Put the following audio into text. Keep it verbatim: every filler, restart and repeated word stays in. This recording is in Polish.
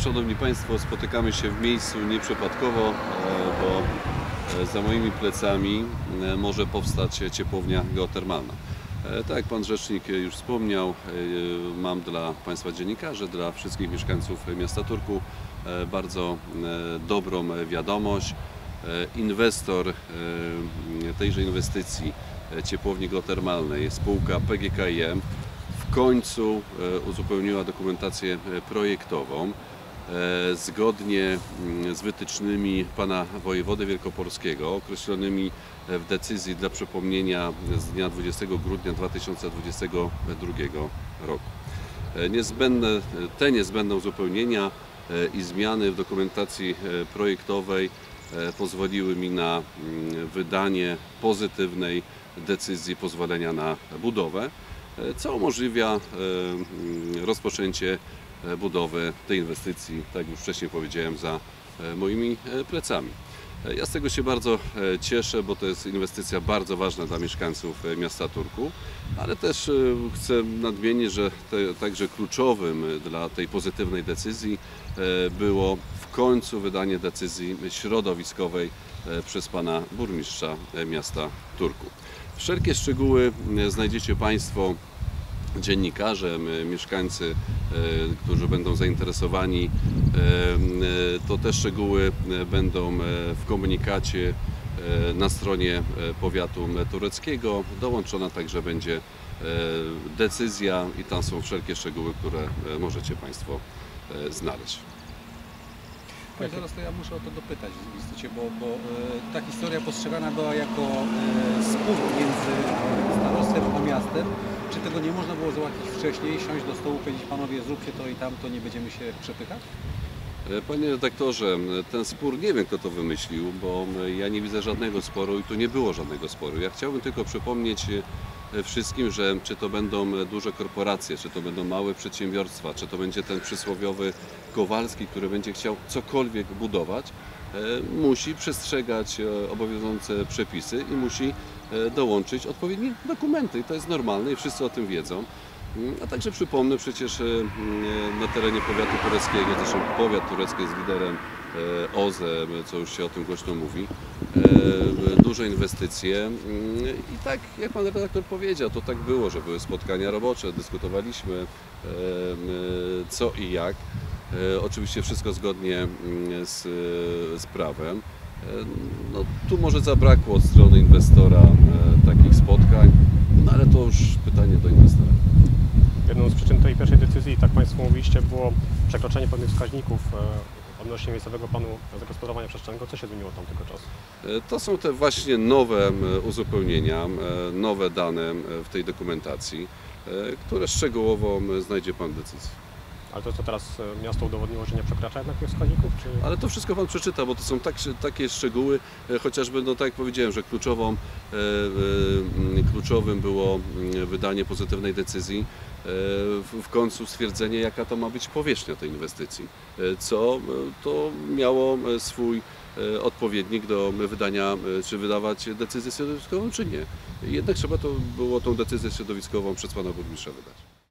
Szanowni Państwo, spotykamy się w miejscu nieprzypadkowo, bo za moimi plecami może powstać ciepłownia geotermalna. Tak jak Pan Rzecznik już wspomniał, mam dla Państwa dziennikarzy, dla wszystkich mieszkańców miasta Turku bardzo dobrą wiadomość. Inwestor tejże inwestycji ciepłowni geotermalnej, spółka P G K I M, w końcu uzupełniła dokumentację projektową zgodnie z wytycznymi pana wojewody wielkopolskiego określonymi w decyzji dla przypomnienia z dnia dwudziestego grudnia dwa tysiące dwudziestego drugiego roku. Niezbędne, te niezbędne uzupełnienia i zmiany w dokumentacji projektowej pozwoliły mi na wydanie pozytywnej decyzji pozwolenia na budowę, co umożliwia rozpoczęcie budowy tej inwestycji, tak jak już wcześniej powiedziałem, za moimi plecami. Ja z tego się bardzo cieszę, bo to jest inwestycja bardzo ważna dla mieszkańców miasta Turku, ale też chcę nadmienić, że te, także kluczowym dla tej pozytywnej decyzji było w końcu wydanie decyzji środowiskowej przez pana burmistrza miasta Turku. Wszelkie szczegóły znajdziecie Państwo, dziennikarze, mieszkańcy, którzy będą zainteresowani, to te szczegóły będą w komunikacie na stronie powiatu tureckiego. Dołączona także będzie decyzja i tam są wszelkie szczegóły, które możecie Państwo znaleźć. Panie, zaraz to ja muszę o to dopytać w istocie, bo, bo ta historia postrzegana była jako spór między starostwem a miastem. Czy tego nie można było załatwić wcześniej, siąść do stołu, powiedzieć: panowie, zróbcie to i tamto, nie będziemy się przepychać? Panie redaktorze, ten spór nie wiem, kto to wymyślił, bo ja nie widzę żadnego sporu i tu nie było żadnego sporu. Ja chciałbym tylko przypomnieć wszystkim, że czy to będą duże korporacje, czy to będą małe przedsiębiorstwa, czy to będzie ten przysłowiowy Kowalski, który będzie chciał cokolwiek budować, musi przestrzegać obowiązujące przepisy i musi dołączyć odpowiednie dokumenty. I to jest normalne i wszyscy o tym wiedzą. A także przypomnę, przecież na terenie powiatu tureckiego, zresztą powiat turecki jest liderem O Z E, co już się o tym głośno mówi, duże inwestycje i tak jak pan redaktor powiedział, to tak było, że były spotkania robocze, dyskutowaliśmy co i jak. Oczywiście wszystko zgodnie z, z prawem. No, tu może zabrakło od strony inwestora takich spotkań, no ale to już pytanie do inwestora. Jedną z przyczyn tej pierwszej decyzji, tak Państwo mówiliście, było przekroczenie pewnych wskaźników odnośnie miejscowego planu zagospodarowania przestrzennego. Co się zmieniło od tamtego czasu? To są te właśnie nowe uzupełnienia, nowe dane w tej dokumentacji, które szczegółowo znajdzie Pan w decyzji. Ale to co teraz miasto udowodniło, że nie przekracza jednak tych wskaźników? Czy... Ale to wszystko Pan przeczyta, bo to są tak, takie szczegóły, chociażby, no tak jak powiedziałem, że kluczową, e, e, kluczowym było wydanie pozytywnej decyzji, e, w, w końcu stwierdzenie, jaka to ma być powierzchnia tej inwestycji, e, co to miało swój e, odpowiednik do wydania, czy wydawać decyzję środowiskową, czy nie. Jednak trzeba to było tą decyzję środowiskową przez Pana burmistrza wydać.